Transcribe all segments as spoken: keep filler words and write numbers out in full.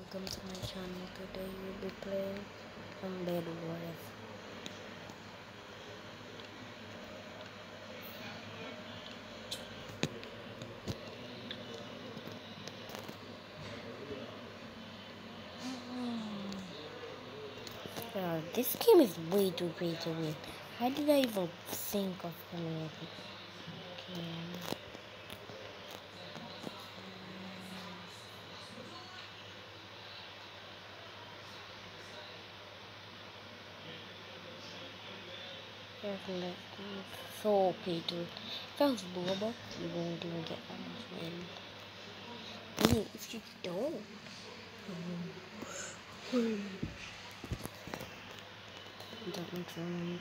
welcome to my channel. Today we'll be playing some bedwars. Uh, this game is way too great to win. How did I even think of coming up with this game? Definitely so pay to. If I was doable, you won't even get that much win. I mean, if you don't. That makes sense.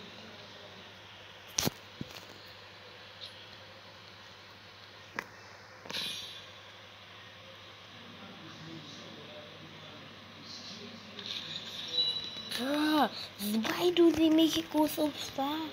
Bruh, why do they make it go so fast?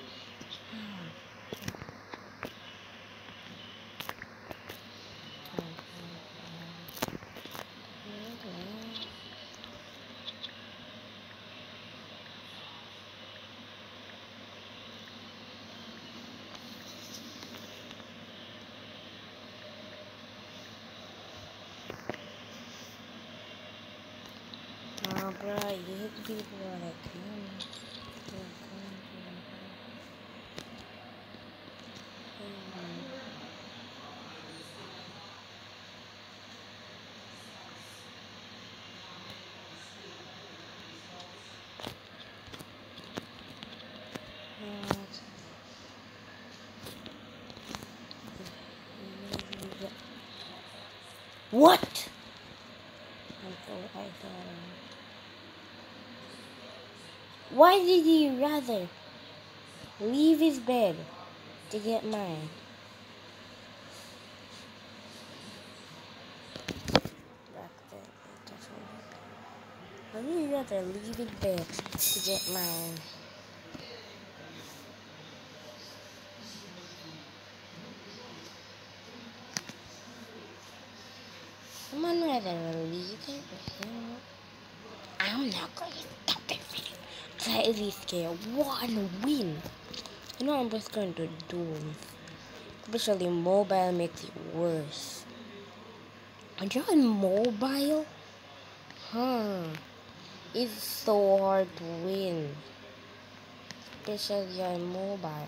Oh, bruh, you hit people like him. What? I thought I thought. Um, why did he rather leave his bed to get mine? Back then, that's what happened. Why did he rather leave his bed to get mine? Someone rather leave it. I'm not going to stop this video. Try at least get one win. You know I'm just going to do. Especially mobile makes it worse. And you're on mobile? Huh. It's so hard to win. Especially on mobile.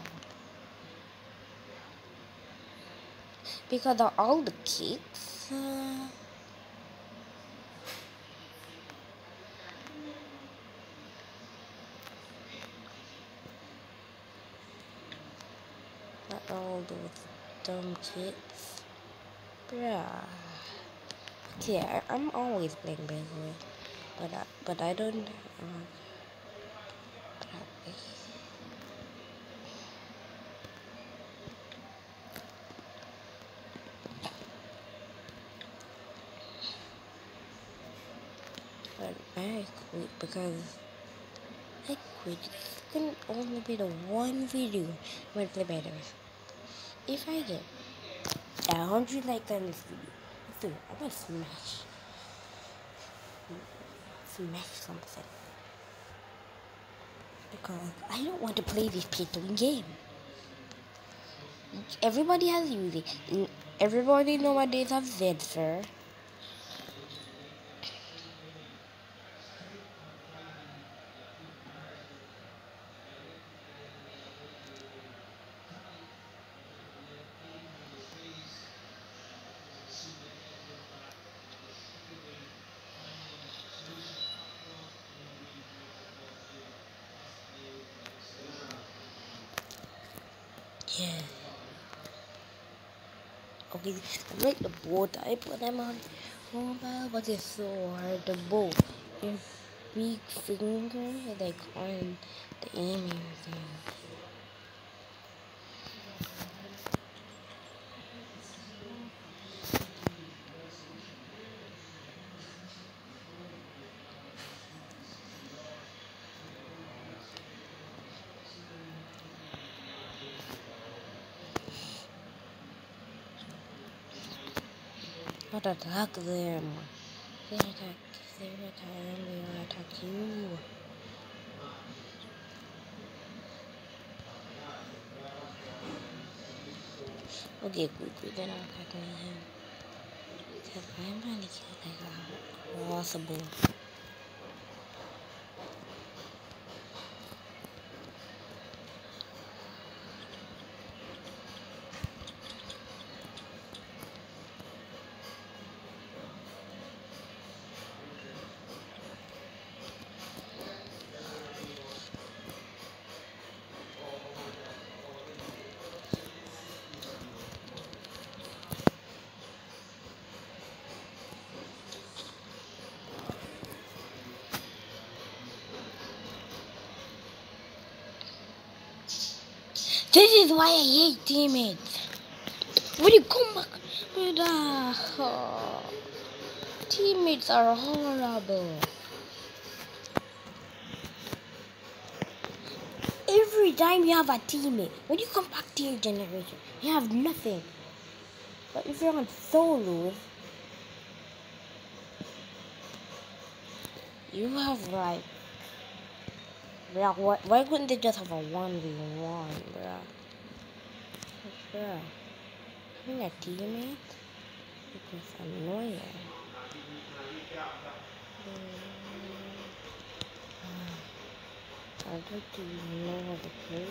Because of all the kicks. Uh, not all those dumb kicks. Bruh. Yeah, I'm always playing bedwars. But I, but I don't. Uh, but I quit because I quit. It's gonna only be the one video when I play bedwars. If I get a hundred likes on this video, dude, I'm gonna smash, smash something. Because I don't want to play this pay-to game. Everybody has used it. Everybody nowadays have Z, sir. Yeah. Okay, I like the bow type when I'm on mobile, but it's so hard to bow. Your big finger, like on the aiming thing. Not attack them. They attack. If they attack them, they will attack you. Okay, quickly, then I'm attacking him. Because I'm trying to kill that guy. Possible. This is why I hate teammates. When you come back with uh, oh, teammates are horrible. Every time you have a teammate, when you come back to your generation, you have nothing. But if you're on solos, you have like, bruh, why, why couldn't they just have a one v one, bruh? Bruh, having a teammate, it was annoying. I don't even know how to play.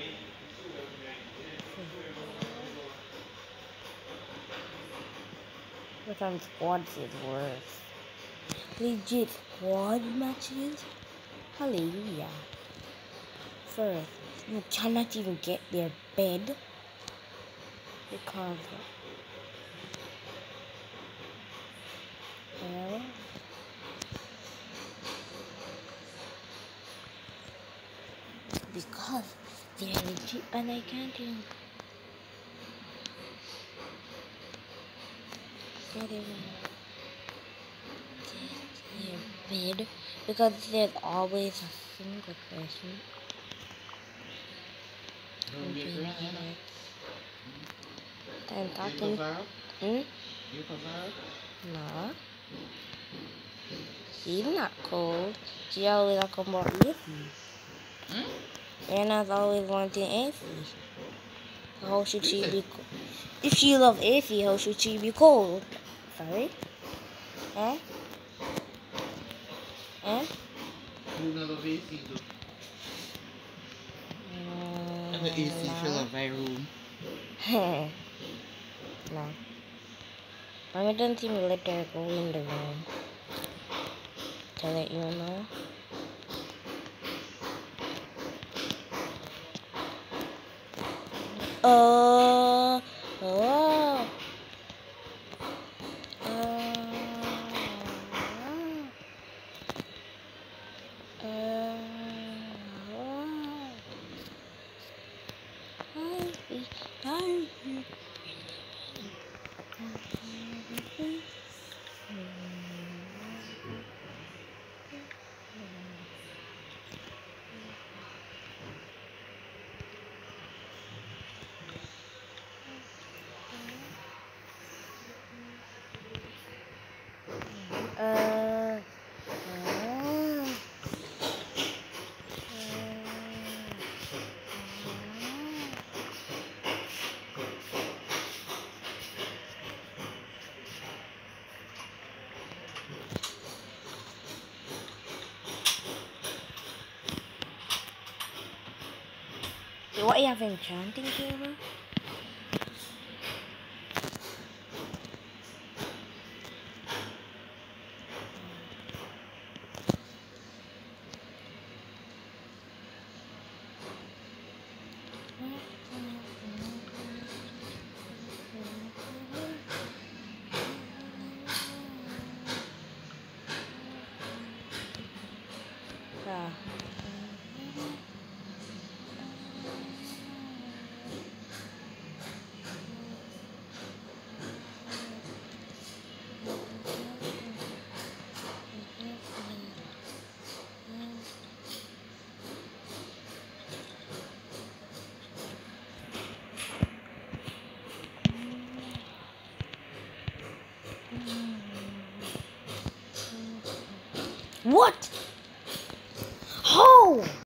But on squads is worse. Legit squad matches? Hallelujah. First, you cannot even get their bed because well, because they're legit and I can't even get even get their bed because there's always a single person. I'm talking. Hmm? No. She's not cold. She always talk about A C. Hmm? Anna's always wanting A C. How should she be cold? If she loves A C, how should she be cold? Sorry? Eh? Eh? You not love A C though. Mm, And the A C no. fill up my room. No. Mommy don't seem to let her go in the room. To let you know. Uh, oh. Uh, uh, uh, what you have enchanting table? Yeah. What?